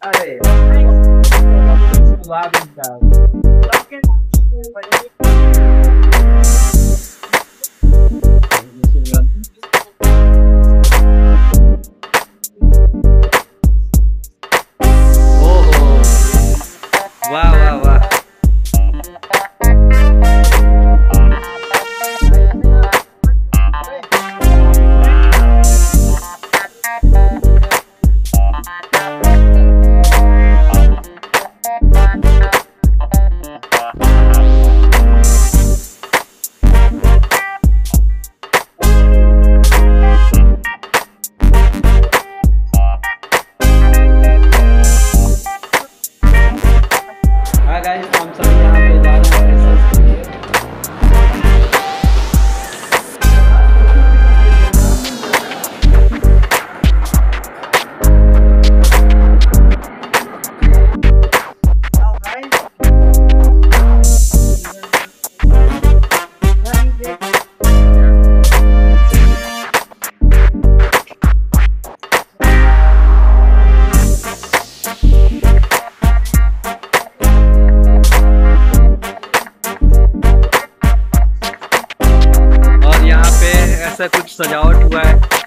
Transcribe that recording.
अरे वाह बेटा। ओहो, वाह वाह वाह। हाँ गाइस, हम सब यहाँ पे जा रहे हैं रिसर्च के लिए। और यहाँ पे ऐसा कुछ सजावट हुआ है।